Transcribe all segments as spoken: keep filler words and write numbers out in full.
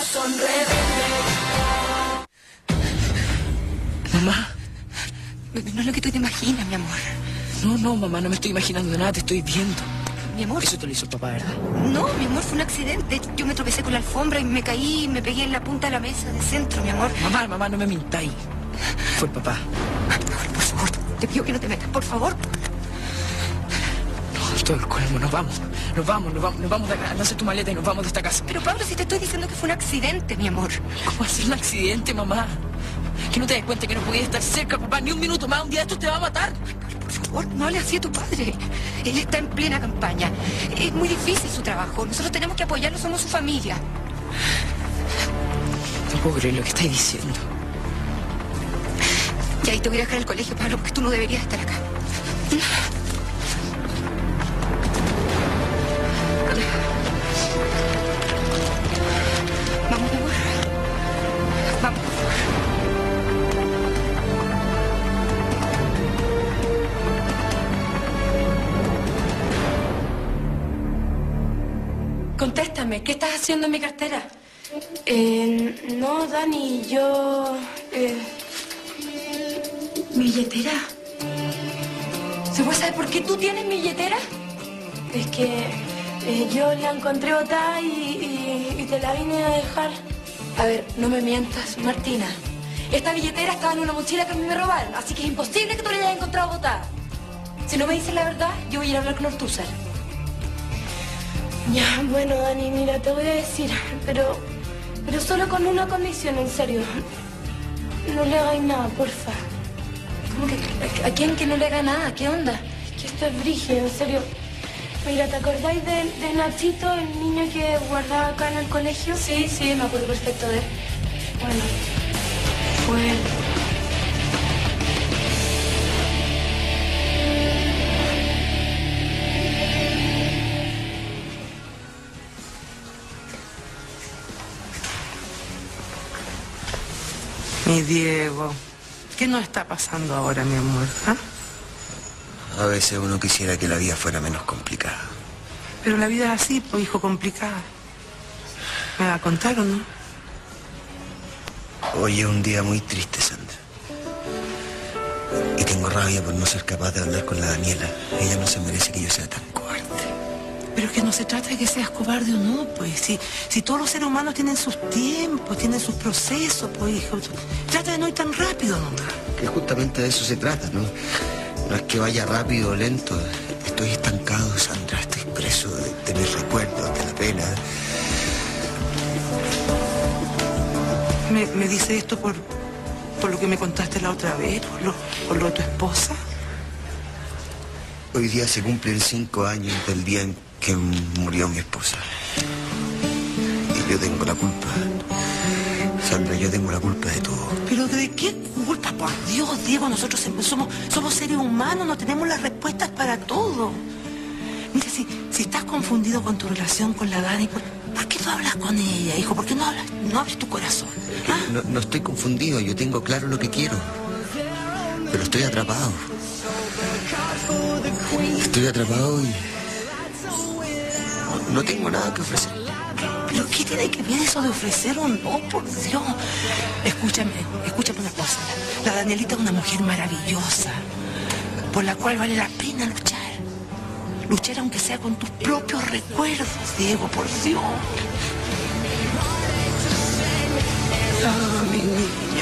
son rebeldes. Mamá. No es lo que tú te imaginas, mi amor. No, no, mamá, no me estoy imaginando nada, te estoy viendo. Mi amor. Eso te lo hizo el papá, ¿verdad? No, mi amor, fue un accidente. Yo me tropecé con la alfombra y me caí y me pegué en la punta de la mesa de centro, mi amor. Mamá, mamá, no me mintáis. Fue el papá. Por favor, te pido que no te metas, por favor. No, estoy el colmo, nos vamos. Nos vamos, nos vamos, nos vamos de acá. Anda a hacer tu maleta y nos vamos de esta casa. Pero Pablo, si te estoy diciendo que fue un accidente, mi amor. ¿Cómo va a ser un accidente, mamá? Que no te des cuenta que no podías estar cerca, papá, ni un minuto más. Un día esto te va a matar. Por favor, no hables así a tu padre. Él está en plena campaña. Es muy difícil su trabajo. Nosotros tenemos que apoyarlo, somos su familia. No puedo creer lo que estáis diciendo. Y ahí te voy a dejar al colegio, Pablo, porque tú no deberías estar acá. Vamos, mi amor. Vamos, por favor. Contéstame, ¿qué estás haciendo en mi cartera? Eh, no, Dani, yo... Eh... ¿Mi billetera? ¿Se puede saber por qué tú tienes mi billetera? Es que eh, yo la encontré botada y, y, y te la vine a dejar. A ver, no me mientas, Martina. Esta billetera estaba en una mochila que a mí me robaron, así que es imposible que tú la hayas encontrado botada. Si no me dices la verdad, yo voy a ir a hablar con Ortúzar. Ya, bueno, Dani, mira, te voy a decir, pero... Pero solo con una condición, en serio. No le hagáis nada, porfa. ¿Cómo que? ¿A quién que no le haga nada? ¿Qué onda? Que esto es brígido, en serio. Mira, ¿te acordáis de, de Nachito, el niño que guardaba acá en el colegio? Sí, sí, me acuerdo perfecto de él. Bueno, fue él. Mi Diego, ¿qué nos está pasando ahora, mi amor? ¿Ah? A veces uno quisiera que la vida fuera menos complicada. Pero la vida es así, pues, hijo, complicada. ¿Me va a contar o no? Hoy es un día muy triste, Sandra. Y tengo rabia por no ser capaz de hablar con la Daniela. Ella no se merece que yo sea tan cobarde. Pero es que no se trata de que seas cobarde o no, pues. Si, si todos los seres humanos tienen sus tiempos, tienen sus procesos, pues, hijo. Trata de no ir tan rápido, nomás. Que justamente de eso se trata, ¿no? No es que vaya rápido o lento. Estoy estancado, Sandra. Estoy preso de, de mis recuerdos, de la pena. ¿Me, me dice esto por, por lo que me contaste la otra vez? ¿Por lo, por lo de tu esposa? Hoy día se cumplen cinco años del día en que murió mi esposa. Y yo tengo la culpa. Sandra, yo tengo la culpa de todo. ¿Pero de qué culpa? Por Dios, Diego, nosotros somos, somos seres humanos, no tenemos las respuestas para todo. Mira, si, si estás confundido con tu relación con la Dani, ¿por, ¿por qué no hablas con ella, hijo? ¿Por qué no hablas, no abres tu corazón? ¿Ah? No, no estoy confundido, yo tengo claro lo que quiero. Pero estoy atrapado. Estoy atrapado y... No, no tengo nada que ofrecer. ¿Pero qué tiene que ver eso de ofrecer o no? Por Dios. Escúchame, escúchame una cosa. La Danielita es una mujer maravillosa, por la cual vale la pena luchar. Luchar aunque sea con tus propios recuerdos, Diego, por Dios. Ah, mi niña.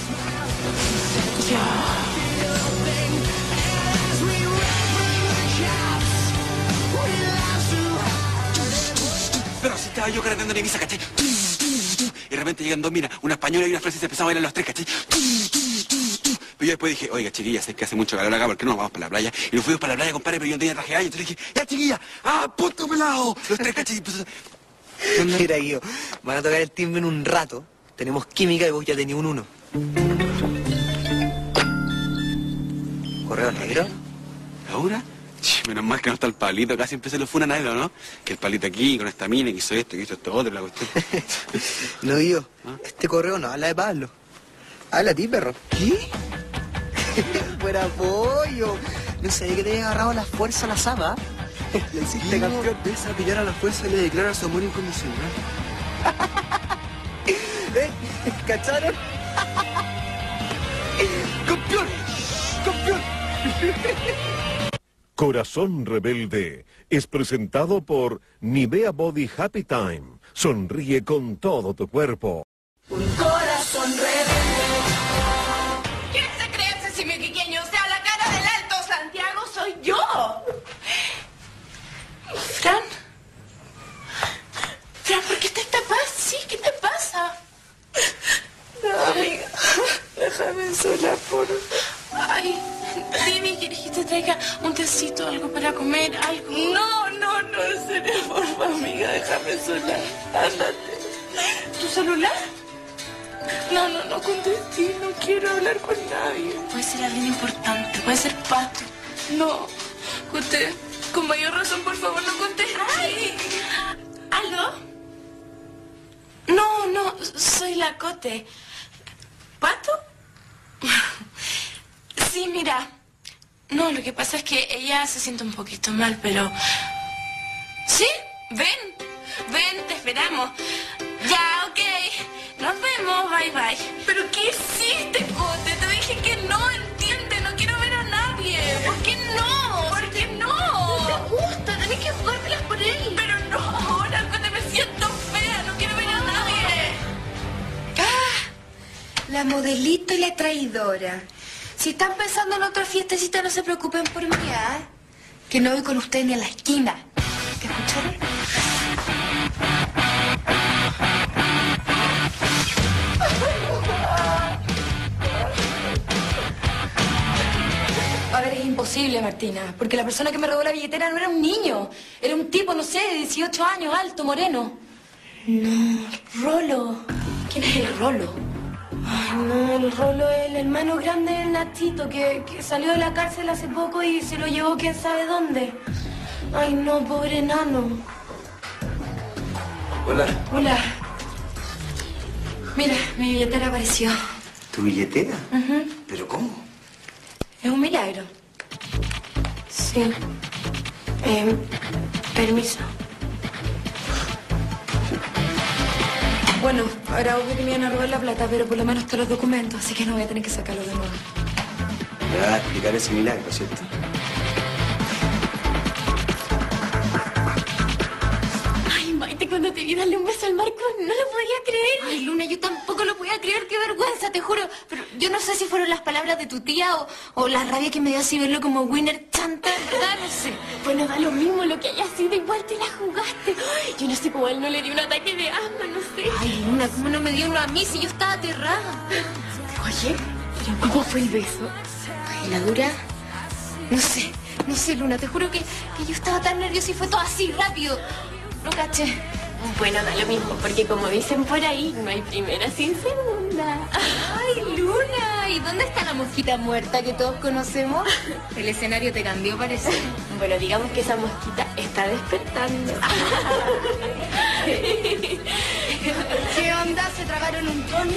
Ya. Pero así estaba yo cantando en misa, ¿cachai? Y de repente llegan dos minas, una española y una francesa, empezaron a bailar los tres, ¿cachai? Pero yo después dije, oiga, chiquillas, es que hace mucho calor acá, ¿por qué no nos vamos para la playa? Y nos fuimos para la playa, compadre, pero yo no tenía traje de baño. Entonces dije, ya, chiquillas, ¡ah, punto pelado! Los tres, ¿cachai? Mira, Guido, van a tocar el timbre en un rato. Tenemos química y vos ya tenías un uno. ¿Correo negro? ¿Ahora? Menos mal que no está el palito, acá siempre se lo funan a él, ¿no? Que el palito aquí, con esta mina, que hizo esto, que hizo esto otro, la cuestión. No, Guido, ¿Ah? este correo no habla de Pablo. Habla a ti, perro. ¿Qué? Fuera pollo. No sabía que te había agarrado la fuerza a la zapa. Le hiciste campeón. Empieza a pillar a la fuerza y le declara su amor incondicional. ¿Eh? ¿Cacharon? ¡Campeón! ¡Campeón! Corazón Rebelde es presentado por Nivea Body Happy Time. Sonríe con todo tu cuerpo. Un corazón rebelde. ¿Quién se cree ese simio pequeño? O sea, la cara del Alto Santiago soy yo. Fran. Fran, ¿por qué te tapas? Sí, ¿qué te pasa? No, amiga. Déjame sola, por... Ay, dime, ¿quieres que te traiga un tecito, algo para comer, algo? No, no, no, en serio, por favor, amiga, déjame sola. Ándate. ¿Tu celular? No, no, no contesté, no quiero hablar con nadie. Puede ser alguien importante, puede ser Pato. No, Cote, con mayor razón, por favor, no contesté. Ay. ¿Aló? No, no, soy la Cote. ¿Pato? Sí, mira. No, lo que pasa es que ella se siente un poquito mal, pero... ¿Sí? Ven, ven, te esperamos. Ya, ok. Nos vemos, bye, bye. ¿Pero qué hiciste, Cote? Te dije que no, entiende, no quiero ver a nadie. ¿Por qué no? ¿Por qué no? No te gusta, tenés que jugártelas por él. Pero no ahora, Cote, me siento fea, no quiero ver a nadie. Ah, la modelito y la traidora. Si están pensando en otra fiestecita, no se preocupen por mí, ¿ah? ¿eh? Que no voy con ustedes ni a la esquina. ¿Qué escucharon? A ver, es imposible, Martina, porque la persona que me robó la billetera no era un niño. Era un tipo, no sé, de dieciocho años, alto, moreno. No, Rolo. ¿Quién es el Rolo? Ay, no, el Rolo es el hermano grande del Nachito que, que salió de la cárcel hace poco y se lo llevó quién sabe dónde. Ay, no, pobre enano. Hola. Hola. Mira, mi billetera apareció. ¿Tu billetera? Uh-huh. ¿Pero cómo? Es un milagro. Sí. Eh, permiso. Bueno, ahora obvio que me iban a robar la plata, pero por lo menos están los documentos, así que no voy a tener que sacarlos de nuevo. Me vas a explicar ese milagro, ¿cierto? Ay, Maite, cuando te vi darle un beso al Marco, no lo podía creer. Ay, Luna, yo tampoco lo podía creer, qué vergüenza, te juro. Pero yo no sé si fueron las palabras de tu tía o, o la rabia que me dio así verlo como winner chanta, ¿verdad? No sé. Bueno, da lo mismo lo que haya sido, igual te la jugaste. Ay, yo no sé cómo a él no le dio un ataque de asma, no sé. Ay, Luna, ¿cómo no me dio uno a mí si yo estaba aterrada? Oye, ¿pero cómo fue el beso? Ay, la dura... No sé, no sé, Luna, te juro que, que yo estaba tan nerviosa y fue todo así rápido. No caché. Bueno, da lo mismo, porque como dicen por ahí, no hay primera sin segunda. Ay, Luna, ¿y dónde está la mosquita muerta que todos conocemos? El escenario te cambió, parece. Bueno, digamos que esa mosquita está despertando. ¿Qué onda? ¿Se tragaron un Tony?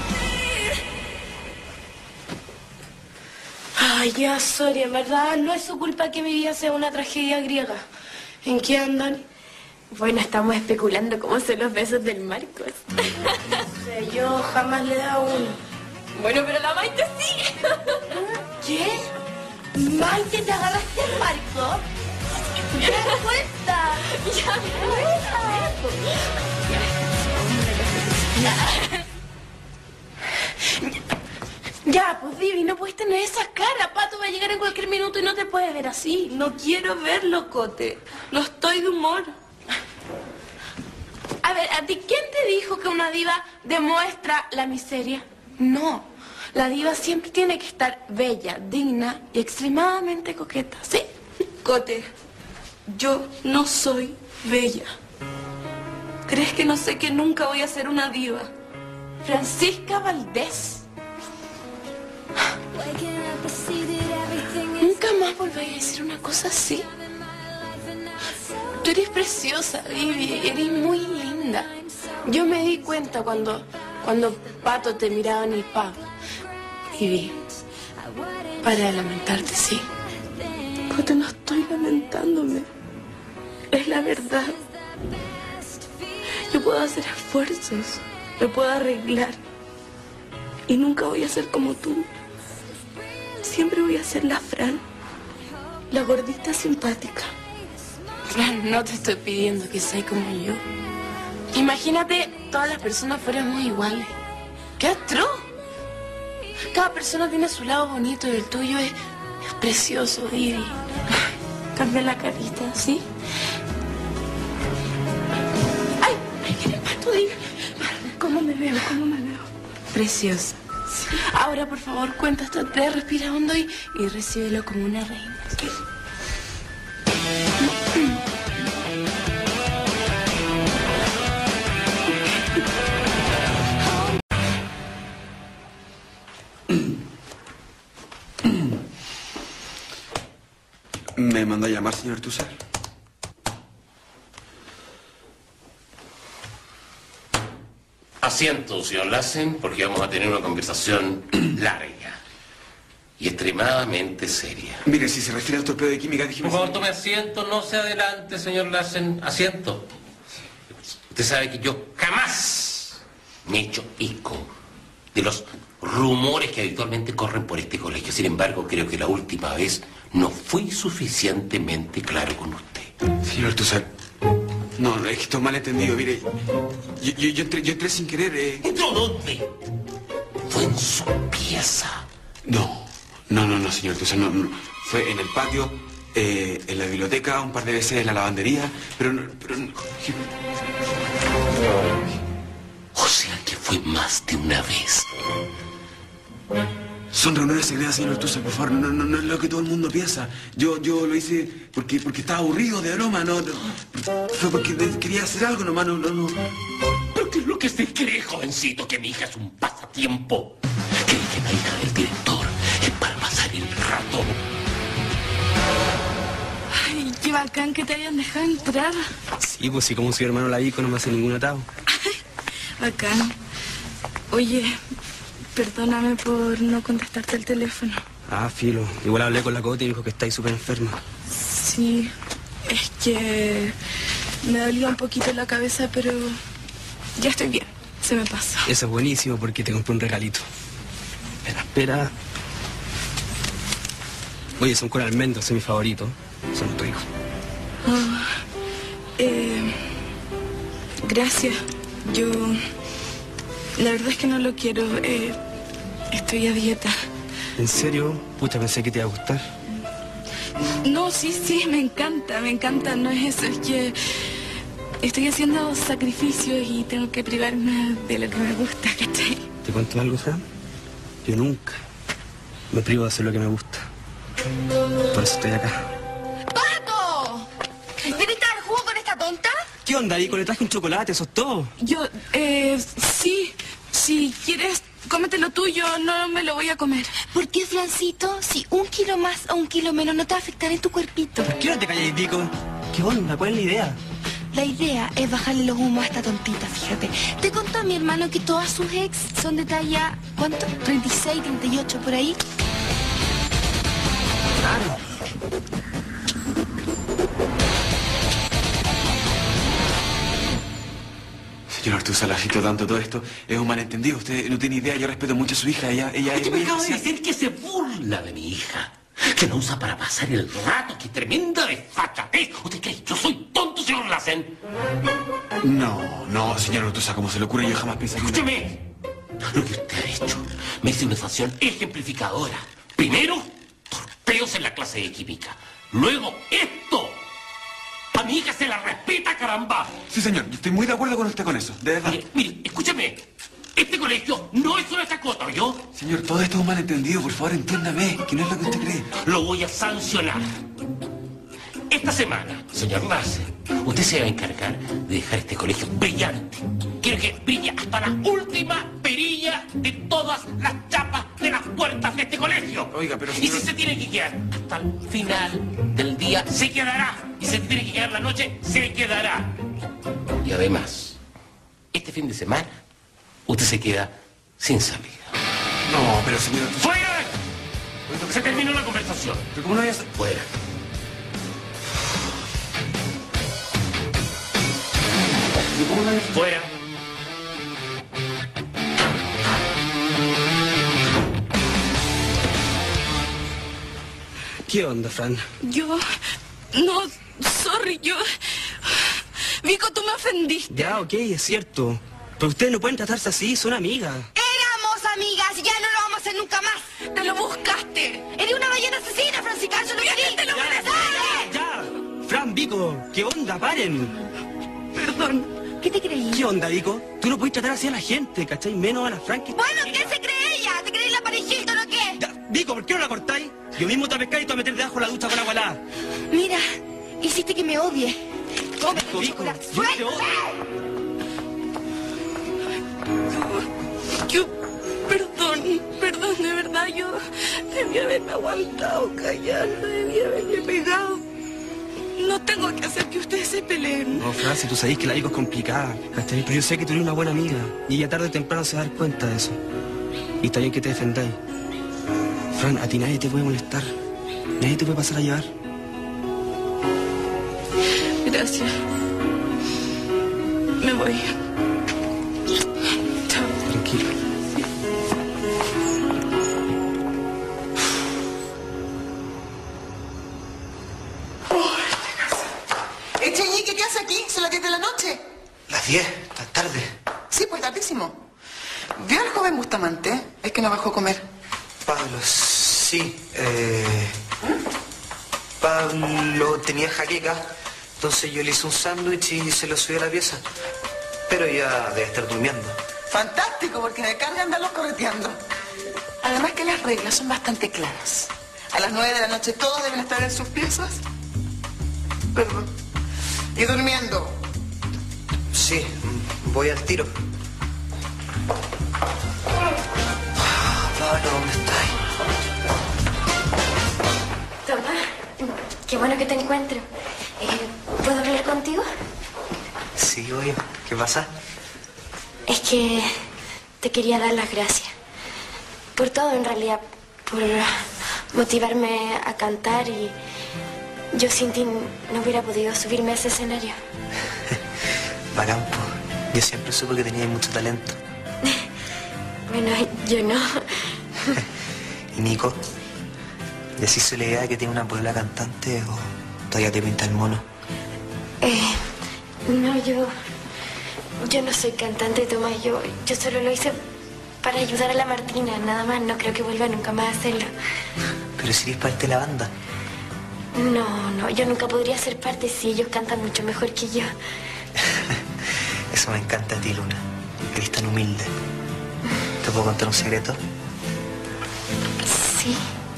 Ay, ya, sorry, en verdad no es su culpa que mi vida sea una tragedia griega. ¿En qué andan? Bueno, estamos especulando cómo son los besos del Marcos. O sea, yo jamás le he dado uno. Bueno, pero la Maite sí. ¿Qué? ¿Maite te agarraste al Marco? ¿Te das cuenta? Ya, ya, pues Vivi, no puedes tener esas caras. Pato va a llegar en cualquier minuto y no te puede ver así. No quiero verlo, Cote. No estoy de humor. A ver, ¿a ti quién te dijo que una diva demuestra la miseria? No, la diva siempre tiene que estar bella, digna y extremadamente coqueta, ¿sí? Cote, yo no soy bella. ¿Crees que no sé que nunca voy a ser una diva? Francisca Valdés. Nunca más volveré a decir una cosa así. Tú eres preciosa, Vivi, eres muy linda. Yo me di cuenta cuando, cuando Pato te miraba en el pub. Vivi, para de lamentarte, sí. Cote, no estoy lamentándome. Es la verdad. Yo puedo hacer esfuerzos, me puedo arreglar. Y nunca voy a ser como tú. Siempre voy a ser la Fran, la gordita simpática. Fran, no te estoy pidiendo que seas como yo. Imagínate, todas las personas fuéramos iguales. ¡Qué atroz! Cada persona tiene su lado bonito y el tuyo es, es precioso, Didi. Cambia la carita, ¿sí? ¡Ay! ¡Ay, qué le pasa, Didi! ¿Cómo me veo? ¿Cómo me veo? Preciosa. Sí. Ahora, por favor, cuenta hasta tres, respira hondo y, y recíbelo como una reina. ¿Sí? ¿Me mandó a llamar, señor Ortúzar? Asiento, señor Lassen, porque vamos a tener una conversación larga y extremadamente seria. Mire, si se refiere al torpedo de química, dijimos... Por favor, tome asiento, no se adelante, señor Lassen. Asiento. Usted sabe que yo jamás me he hecho eco de los rumores que habitualmente corren por este colegio. Sin embargo, creo que la última vez no fui suficientemente claro con usted. Señor Ortúzar, no, no, es que esto es malentendido. Mire, yo, yo, yo, entré, yo entré sin querer. Eh... ¿Entró dónde? Fue en su pieza. No, no, no, no, señor Ortúzar, no, no. Fue en el patio, eh, en la biblioteca, un par de veces en la lavandería, pero no... Pero no... O sea que fue más de una vez. Son reuniones secretas, señor Ortúzar, por favor, no, no, no es lo que todo el mundo piensa. Yo, yo lo hice porque, porque estaba aburrido de broma, no, no. Fue porque quería hacer algo nomás, no, no, no. ¿Pero qué es lo que se cree, jovencito? Que mi hija es un pasatiempo. Cree que la hija del director es para pasar el rato. Ay, qué bacán que te hayan dejado entrar. Sí, pues sí, como si mi hermano la Vico no me hace ningún atado. Bacán. Oye, perdóname por no contestarte el teléfono. Ah, filo. Igual hablé con la Coti y dijo que estáis súper enferma. Sí, es que me dolía un poquito la cabeza, pero ya estoy bien. Se me pasa. Eso es buenísimo porque te compré un regalito. Espera, espera. Oye, son con almendras, son mi favorito. Son ricos. Oh, eh, gracias. Yo... La verdad es que no lo quiero. Eh, estoy a dieta. ¿En serio? Pucha, pensé que te iba a gustar. No, sí, sí, me encanta, me encanta. No es eso, es que estoy haciendo sacrificios y tengo que privarme de lo que me gusta, ¿cachai? ¿Te cuento algo, Fran? Yo nunca me privo de hacer lo que me gusta. Por eso estoy acá. ¡Pato! ¿Viniste a dar jugo con esta tonta? ¿Qué onda, Vico? Le traje un chocolate, eso es todo. Yo, eh, sí, si quieres, cómetelo tú, yo no me lo voy a comer. ¿Por qué, Francito? Si un kilo más o un kilo menos no te va a afectar en tu cuerpito. ¿Por qué no te callas, Vico? ¿Qué onda? ¿Cuál es la idea? La idea es bajarle los humos a esta tontita, fíjate. Te contó a mi hermano que todas sus ex son de talla, ¿cuánto? treinta y seis, treinta y ocho, por ahí. Claro. Señor Ortúzar, lasito tanto todo esto. Es un malentendido. Usted no tiene idea. Yo respeto mucho a su hija. Ella, ella Usted es me muy acaba de especial. decir que se burla de mi hija. Que la usa para pasar el rato. ¡Qué tremenda desfachatez! ¿Usted cree que yo soy tonto, señor Lassen? No, no, señor Ortúzar, como se le ocurre, yo jamás pensaría... Escúcheme. Lo que usted ha hecho me hizo una situación ejemplificadora. Primero, torpeos en la clase de química. Luego, esto. A mi hija se la respeta, caramba. Sí, señor, yo estoy muy de acuerdo con usted con eso, de verdad. Mire, mire, escúcheme. Este colegio no es una chacota, ¿oyó? Señor, todo esto es un malentendido, por favor, entiéndame, que no es lo que usted cree. Lo voy a sancionar. Esta semana, señor Lassen, usted se va a encargar de dejar este colegio brillante. Quiero que brille hasta la última perilla de todas las chapas de las puertas de este colegio. Oiga, pero... Y si se tiene que quedar hasta el final del día, se quedará. Y si se tiene que quedar la noche, se quedará. Y además, este fin de semana, usted se queda sin salida. No, pero señor... ¡Fuera! Se terminó la conversación. ¿Pero cómo no voy a hacer? Fuera. ¿Pero cómo no voy a hacer? Fuera. ¿Qué onda, Fran? Yo... No, sorry, yo... Vico, tú me ofendiste. Ya, ok, es cierto. Pero ustedes no pueden tratarse así, son amigas. Éramos amigas y ya no lo vamos a hacer nunca más. Te lo buscaste. Eres una ballena asesina, Francisca, eso no quería. ¡Te lo mereces! ¡Ya! Fran, Vico, ¿qué onda? ¡Paren! Perdón. ¿Qué te creí? ¿Qué onda, Vico? Tú no puedes tratar así a la gente, ¿cachai? Menos a la Fran que... Bueno, ¿qué se cree ella? ¿Te crees la parejita o qué? Ya, Vico, ¿por qué no la cortáis? Yo mismo te voy a pescar y te voy a meter debajo de la ducha con agua helada. Mira, hiciste que me odie. Come Vico, Vico, yo te ¡Suelta! odio. Yo... Perdón, perdón, de verdad, yo... Debía haberme aguantado, callar, no debía haberme pegado. No tengo que hacer que ustedes se peleen. No, Fran, si tú sabés que la Vico es complicada, ¿cachai? Pero yo sé que tú eres una buena amiga. Y ella tarde o temprano se va a dar cuenta de eso. Y está bien que te defendáis. Fran, a ti nadie te puede molestar. Nadie te puede pasar a llevar. Gracias. Me voy. Chao. Tranquilo. Echeñique, ¿qué hace aquí? ¿Son las diez de la noche? Las diez, tan tarde. Sí, pues tardísimo. ¿Vio al joven Bustamante? Es que no bajó a comer. Pablo, sí. Eh... Pablo tenía jaqueca, entonces yo le hice un sándwich y se lo subí a la pieza. Pero ya debe estar durmiendo. Fantástico, porque me carga andarlos correteando. Además que las reglas son bastante claras. A las nueve de la noche todos deben estar en sus piezas. Perdón. Y durmiendo. Sí, voy al tiro. Pablo, ¿dónde estás? Tomás, qué bueno que te encuentro. Eh, ¿Puedo hablar contigo? Sí, oye, ¿qué pasa? Es que te quería dar las gracias. Por todo, en realidad. Por motivarme a cantar y... Yo sin ti no hubiera podido subirme a ese escenario. Bacán, po. Yo siempre supe que tenías mucho talento. Bueno, yo no. ¿Y Nico? ¿Decís la idea de que tiene una polola cantante o todavía te pinta el mono? Eh, no, yo... Yo no soy cantante, Tomás. Yo, yo solo lo hice para ayudar a la Martina, nada más. No creo que vuelva nunca más a hacerlo. Pero si eres parte de la banda. No, no, yo nunca podría ser parte si ellos cantan mucho mejor que yo. Eso me encanta a ti, Luna. Eres tan humilde. ¿Te puedo contar un secreto? Sí.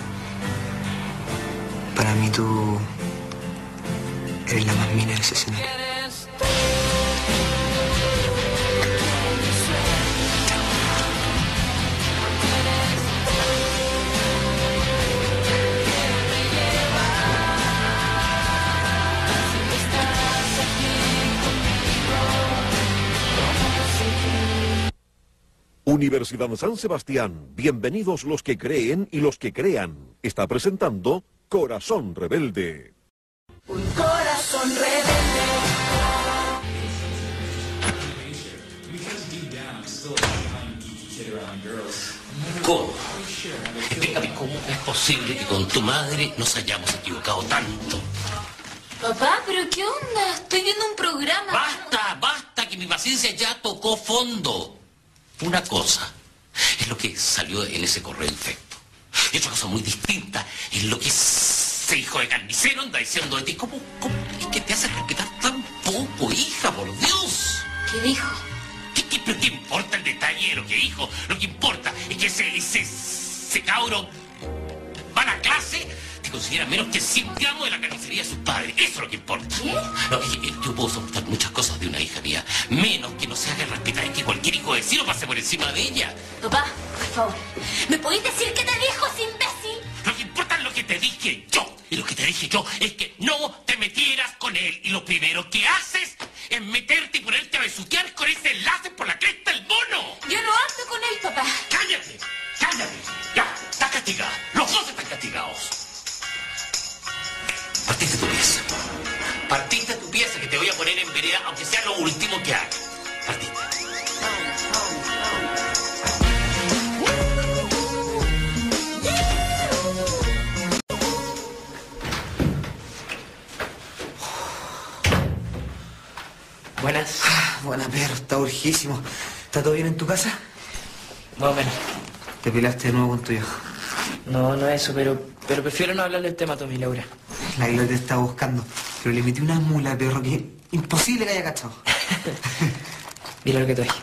Para mí tú eres la más mina de ese escenario. Universidad San Sebastián, bienvenidos los que creen y los que crean. Está presentando Corazón Rebelde. Un corazón rebelde. ¿Cómo? Explícame cómo es posible que con tu madre nos hayamos equivocado tanto. Papá, ¿pero qué onda? Estoy viendo un programa. ¡Basta, basta! Que mi paciencia ya tocó fondo. Una cosa es lo que salió en ese correo infecto. Y otra cosa muy distinta es lo que ese hijo de carnicero anda diciendo de ti. ¿Cómo, cómo es que te hace respetar tan poco, hija, por Dios? ¿Qué dijo? ¿Qué, qué, pero qué importa el detalle de lo que dijo? Lo que importa es que ese, ese, ese cabro va a la clase, te considera menos que cien gramos de la carnicería de sus padres. Eso es lo que importa. ¿Qué? No, es que yo puedo soportar muchas cosas de una hija mía, menos que no se haga respetar y que cualquier hijo de vecino pase por encima de ella. Papá, por favor, ¿me podéis decir qué te dijo ese imbécil? Lo que importa es lo que te dije yo. Y lo que te dije yo es que no te metieras con él. Y lo primero que haces es meterte y ponerte a besuquear con ese enlace por la cresta del mono. Yo no ando con él, papá. ¡Cállate! ¡Cállate! Ya, estás castigada. Los dos están castigados. Partiste tu pieza. Partiste tu pieza que te voy a poner en vereda, aunque sea lo último que haga. Partiste. Buena, perro, está urgísimo. ¿Está todo bien en tu casa? Más o menos. ¿Te peleaste de nuevo con tu viejo? No, no es eso, pero, pero prefiero no hablar del tema, Tommy, Laura. La Gloria te estaba buscando, pero le metí una mula, perro, que imposible que haya cachado. Mira lo que traje.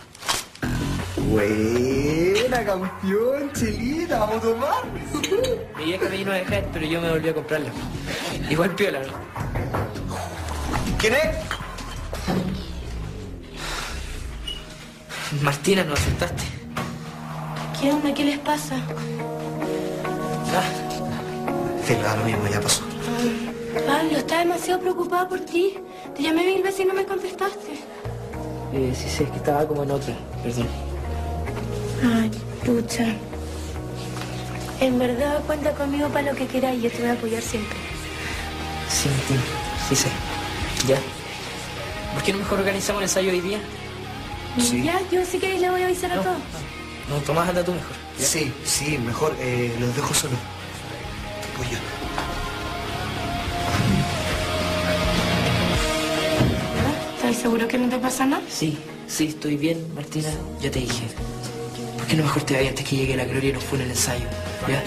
Buena, campeón, chelita, vamos a tomar. Mi vieja me vino a dejar, pero yo me volví a comprarla. Igual piola, ¿no? ¿Quién es? Martina, nos asustaste. ¿Qué onda? ¿Qué les pasa? Ah, Te lo da lo mismo, ya pasó. Pablo, estaba demasiado preocupada por ti. Te llamé mil veces y no me contestaste. eh, sí, sí, es que estaba como en otra, perdón. Ay, pucha. En verdad, cuenta conmigo para lo que queráis. Yo te voy a apoyar siempre. Sí, Martina, sí sé. ¿Ya? ¿Por qué no mejor organizamos el ensayo hoy día? Sí. Ya, yo si queréis le voy a avisar No. a todos. No, Tomás, anda tú mejor. ¿ya? Sí, sí, mejor eh, los dejo solos. Pues yo. ¿Estás seguro que no te pasa nada? Sí, sí, estoy bien, Martina. Ya te dije. ¿Por qué no mejor te vayas antes que llegue la gloria y nos fue en el ensayo? ¿Ya?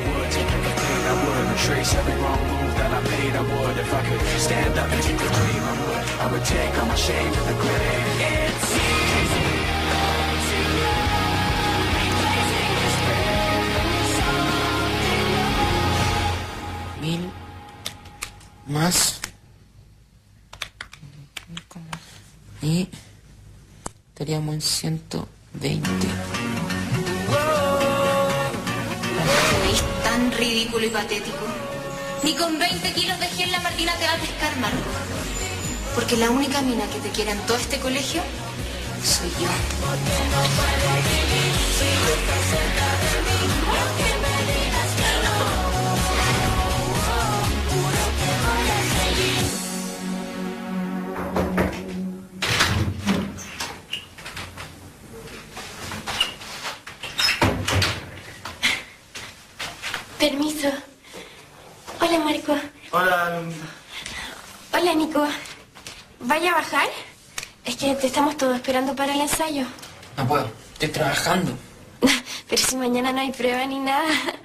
Mil más y estaríamos en ciento veinte. Es tan ridículo y patético. Ni con veinte kilos de gel la Martina te va a pescar, Marco. Porque la única mina que te quiere en todo este colegio soy yo. Permiso. Hola, Marco. Hola. Hola, Nico. ¿Vaya a bajar? Es que te estamos todos esperando para el ensayo. No puedo, estoy trabajando. Pero si mañana no hay prueba ni nada.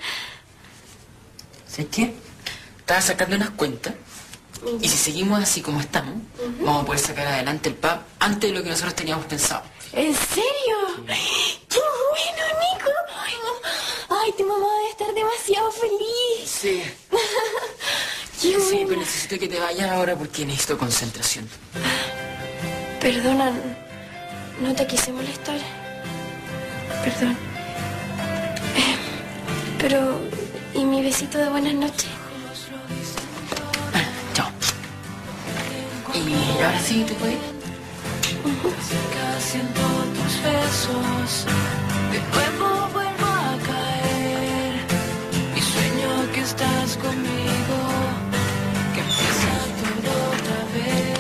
¿Sabes qué? Estaba sacando unas cuentas y si seguimos así como estamos, uh-huh, vamos a poder sacar adelante el pub antes de lo que nosotros teníamos pensado. ¿En serio? ¡Qué bueno, Nico! Ay, tu mamá debe estar demasiado feliz. Sí. Qué Sí, bueno. pero necesito que te vayas ahora porque necesito concentración. Perdona, no te quise molestar. Perdón. Eh, pero, ¿y mi besito de buenas noches? Ah, chao. Y ahora sí, ¿te puedo ir? Siento tus besos, de nuevo vuelvo a caer y sueño que estás conmigo, que empieza todo otra vez.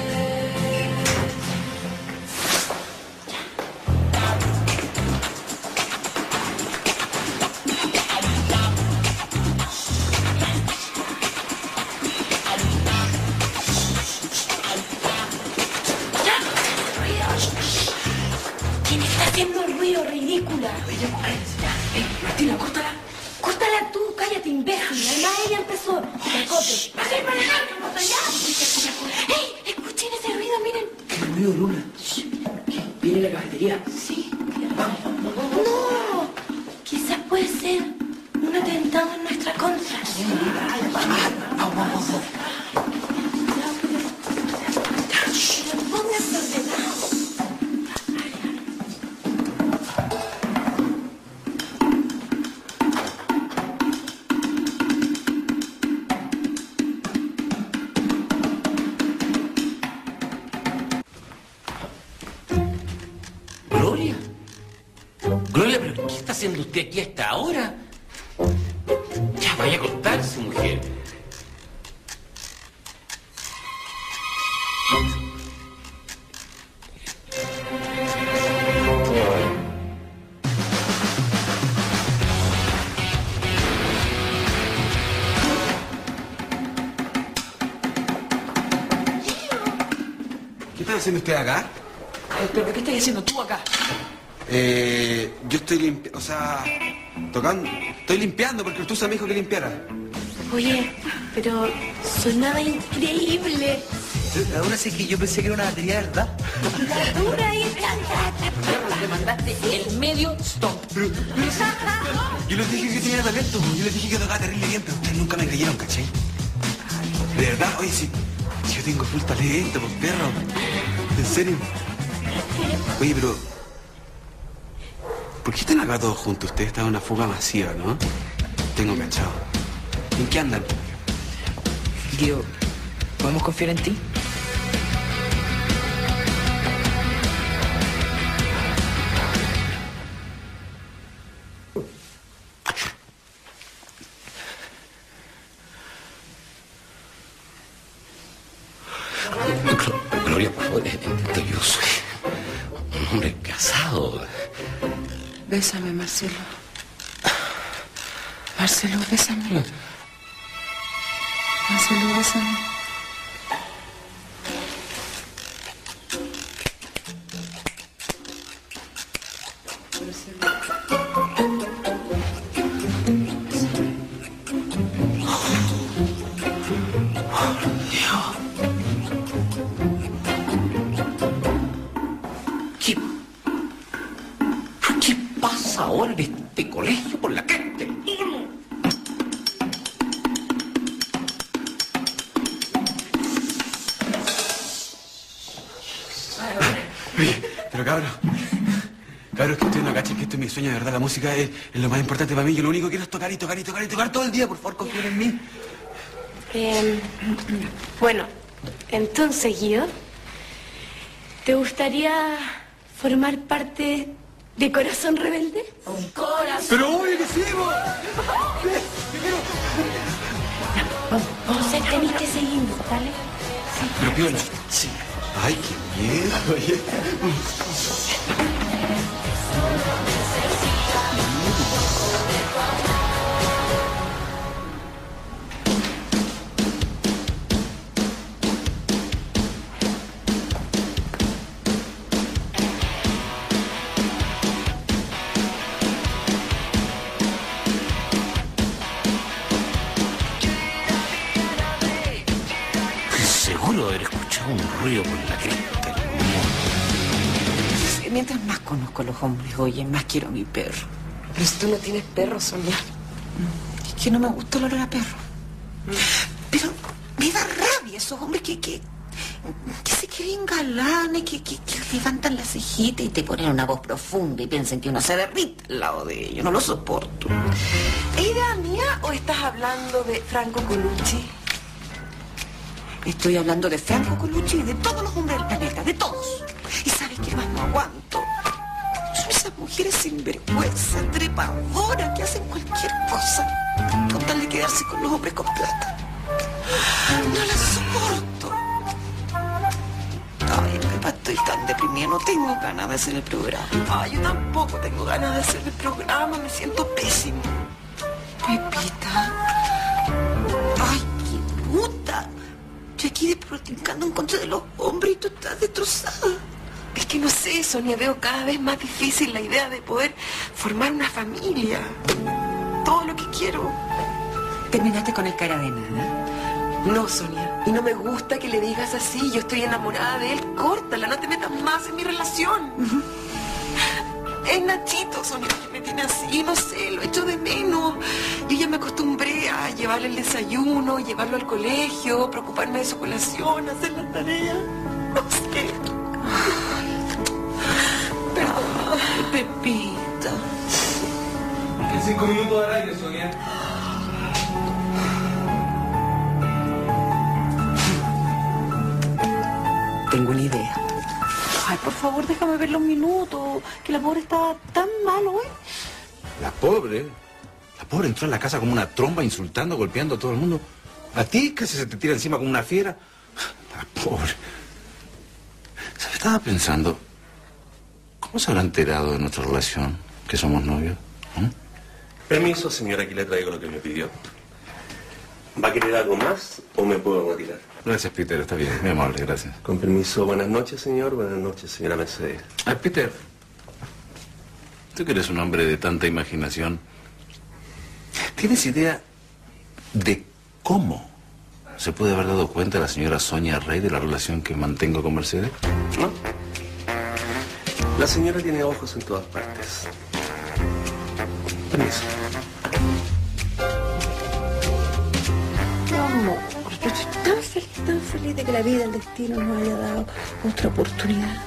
¿Quién está haciendo ruido, ridícula? Eh, Martina, córtala. Córtala tú, cállate, imbécil. Además ella empezó. Pacote. ¡Pásale para allá! ¿Qué pasa allá? ¡Ey! Escuchen ese ruido, miren. ¿Qué ruido, Luna? ¿Qué? ¿Viene la cafetería? Sí. Vamos. No. Quizás puede ser un atentado en nuestra contra. Vamos, vamos, vamos. Pónganse ordenados. Gloria. Gloria, pero ¿qué está haciendo usted aquí a esta hora? Ya vaya a acostarse, mujer. ¿Qué está haciendo usted acá? ¿Pero qué estás haciendo tú acá? Eh, yo estoy limpiando, o sea, tocando, estoy limpiando porque tú me dijo que limpiara. Oye, pero sonaba increíble. La dura sí que yo pensé que era una batería, ¿verdad? La dura y Le mandaste el medio stop. Yo les dije que tenía talento, yo les dije que tocaba terrible bien, pero ustedes nunca me creyeron, ¿cachai? De verdad, oye, si, si yo tengo full talento, pues perro. En serio. Oye, pero... ¿por qué están acá todos juntos? Ustedes están en una fuga masiva, ¿no? Tengo cachado. ¿En qué andan? Guido, ¿podemos confiar en ti? Gloria, por favor, yo soy un hombre casado. Bésame, Marcelo. Marcelo, bésame. Marcelo, bésame. ¿Qué, ¿Qué pasa ahora en este colegio por la gente? Oye, pero cabrón, cabrón, es que ustedes no cachan que esto es mi sueño, de verdad, la música es, es lo más importante para mí. Yo lo único que quiero es tocar y tocar y tocar y tocar todo el día, por favor, confíen en mí. Eh, bueno, entonces, Guido, ¿te gustaría formar parte de Corazón Rebelde? Un corazón. Pero obvio que sí, vos. O sea, tenés que seguir, ¿vale? Pero piola. Sí. Ay, qué miedo, oye. Seguro de haber escuchado un ruido por la cresta del mundo. Mientras más conozco a los hombres, oye, más quiero a mi perro. Pero si tú no tienes perro, Sonia. Es que no me gusta el olor a perro. Pero me da rabia esos hombres que, que, que se creen galanes, que, que, que levantan la cejita y te ponen una voz profunda y piensan que uno se derrite al lado de ellos. No lo soporto. ¿Es idea mía o estás hablando de Franco Colucci? Estoy hablando de Franco Colucci y de todos los hombres del planeta, de todos. ¿Y sabes qué más no aguanto? Son esas mujeres sinvergüenza, trepadoras, que hacen cualquier cosa con tal de quedarse con los hombres con plata. No las soporto. Ay, Pepa, estoy tan deprimida, no tengo ganas de hacer el programa. Ay, yo tampoco tengo ganas de hacer el programa, me siento pésimo. Pepita. Ay, qué puta. Yo aquí protestando en contra de los hombres y tú estás destrozada. Es que no sé, Sonia, veo cada vez más difícil la idea de poder formar una familia. Todo lo que quiero. ¿Terminaste con el cara de nada? No, Sonia. Y no me gusta que le digas así. Yo estoy enamorada de él. Córtala, no te metas más en mi relación. Uh-huh. Es Nachito, Sonia, que me tiene así. No sé, lo echo de menos. Yo ya me acostumbré a llevarle el desayuno, llevarlo al colegio, preocuparme de su colación, hacer las tareas. No sé. Perdón, Pepita. En cinco minutos al aire, Sonia. Tengo una idea. Ay, por favor, déjame ver los minutos, que la pobre está tan mal hoy. ¿La pobre? La pobre entró en la casa como una tromba, insultando, golpeando a todo el mundo. A ti casi se te tira encima como una fiera. La pobre. ¿Sabes? Estaba pensando, ¿cómo se habrá enterado de nuestra relación, que somos novios? ¿Mm? Permiso, señora, aquí le traigo lo que me pidió. ¿Va a querer algo más o me puedo retirar? Gracias, Peter, está bien, muy amable, gracias. Con permiso, buenas noches, señor. Buenas noches, señora Mercedes. Ah, Peter, tú que eres un hombre de tanta imaginación, ¿tienes idea de cómo se puede haber dado cuenta la señora Sonia Rey de la relación que mantengo con Mercedes? ¿No? La señora tiene ojos en todas partes. Permiso. Amor, yo estoy tan feliz, tan feliz de que la vida, el destino nos haya dado otra oportunidad.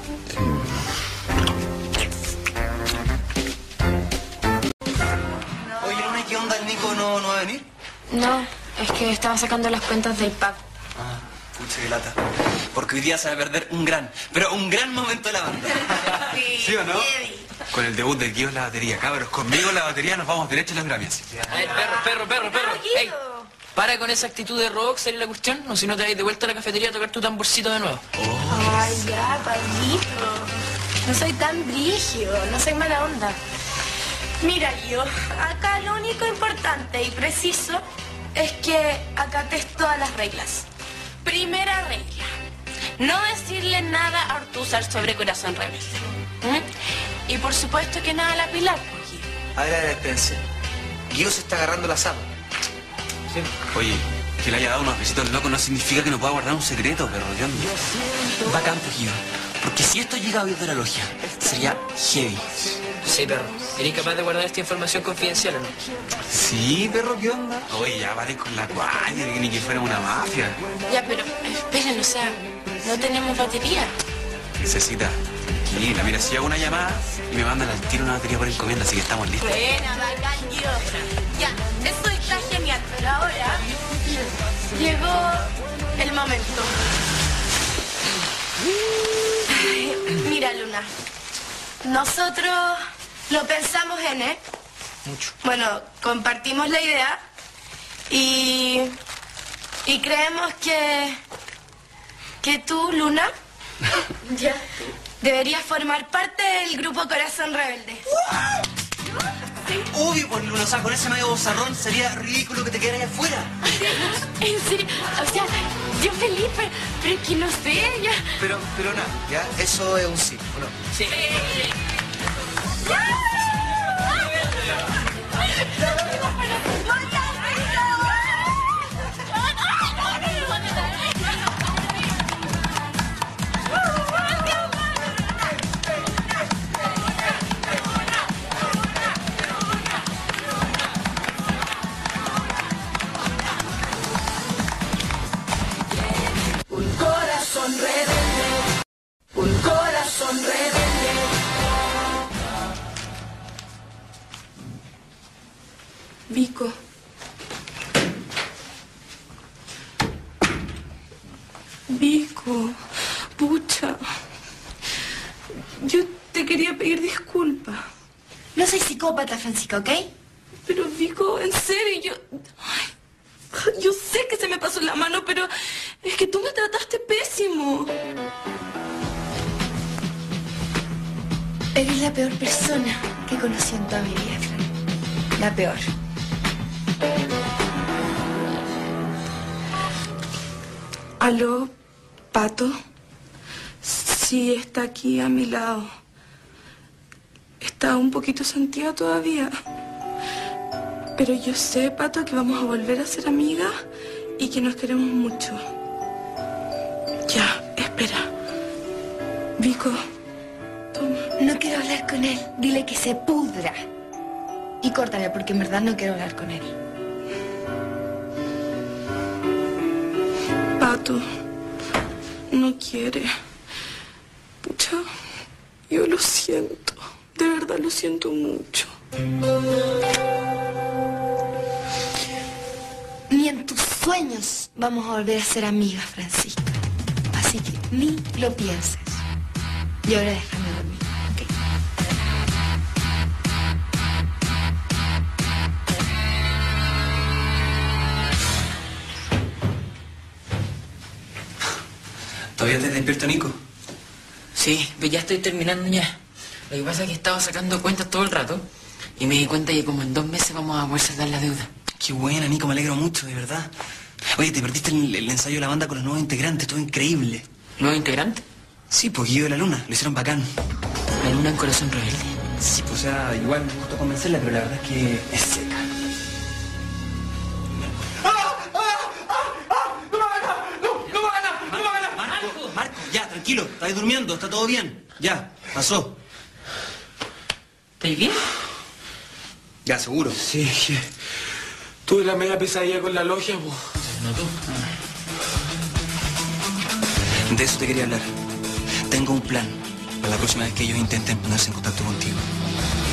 Oye, Luna, ¿qué onda? ¿El Nico no, no va a venir? No, es que estaba sacando las cuentas del pub. Ah, pucha, qué lata. Porque hoy día se va a perder un gran, pero un gran momento de la banda. Sí, ¿Sí o no? Heavy. Con el debut del Guido en la batería, cabros. Conmigo en la batería nos vamos derecho a las Grammys. A ver, perro, perro, perro, perro. Ey, para con esa actitud de rock, sería la cuestión, o si no te vais de vuelta a la cafetería a tocar tu tamborcito de nuevo. Ay, ya, Pablito. No soy tan brígido, no soy mala onda. Mira, yo, acá lo único importante y preciso es que acates todas las reglas. Primera regla, no decirle nada a Ortúzar sobre Corazón Rebelde. ¿Mm? Y por supuesto que nada a la Pilar, pues, Guido. A ver, a ver, espérense. Guido se está agarrando la zapa. Sí. Oye, que le haya dado unos besitos locos no significa que no pueda guardar un secreto, perro. ¿Qué onda? Bacán, pues, Guido. Porque si esto llega a oír de la logia, sería heavy. Sí, perro. ¿Eres capaz de guardar esta información confidencial o no? Sí, perro, ¿qué onda? Oye, ya vale con la cuaña, ni que fuera una mafia. Ya, pero esperen, o sea, no tenemos batería. Necesita. Tranquila, mira, si hago una llamada y me mandan al tiro una batería por encomienda, así que estamos listos. Buena, bacán, Guido. Ya, eso está genial, pero ahora llegó el momento. Ay, mira, Luna, nosotros lo pensamos en, ¿eh? Mucho. Bueno, compartimos la idea y, y creemos que, que tú, Luna, ya, deberías formar parte del grupo Corazón Rebelde. Obvio, pues, Luna, o sea, con ese medio bozarrón sería ridículo que te quedaras allá afuera. En serio, o sea, yo feliz, pero, pero es que no sé, ya. Pero, pero nada, ya, eso es un sí, ¿o no? Sí. Un corazón rebelde, un corazón rebelde. Vico. Vico, pucha. Yo te quería pedir disculpas. No soy psicópata, Francisca, ¿ok? Pero Vico, en serio, yo... Ay, yo sé que se me pasó la mano, pero es que tú me trataste pésimo. Eres la peor persona que conocí en toda mi vida, Fran. La peor. Aló, Pato. Sí, está aquí a mi lado. Está un poquito sentida todavía. Pero yo sé, Pato, que vamos a volver a ser amigas y que nos queremos mucho. Ya, espera. Vico, toma. No quiero hablar con él. Dile que se pudra. Y córtale, porque en verdad no quiero hablar con él. Pato, no quiere. Pucha, yo lo siento. De verdad lo siento mucho. Ni en tus sueños vamos a volver a ser amigas, Francisca. Así que ni lo pienses. Y ahora déjame dormir, ¿ok? ¿Todavía te despierto, Nico? Sí, pues ya estoy terminando ya. Lo que pasa es que he estado sacando cuentas todo el rato y me di cuenta que como en dos meses vamos a poder saldar la deuda. Qué buena, Nico, me alegro mucho, de verdad. Oye, te perdiste el, el ensayo de la banda con los nuevos integrantes, todo increíble. ¿Nuevo integrante? Sí, pues Guido de la Luna, lo hicieron bacán. ¿La Luna en Corazón Rebelde? Sí, pues o sea, igual me gustó convencerla, pero la verdad es que es seca. Marco, Marco, ya, tranquilo, estás durmiendo, está todo bien. Ya, pasó. ¿Estás bien? Ya, seguro. Sí, que tuve la media pesadilla con la logia, po. ¿No tú? De eso te quería hablar. Tengo un plan para la próxima vez que ellos intenten ponerse en contacto contigo.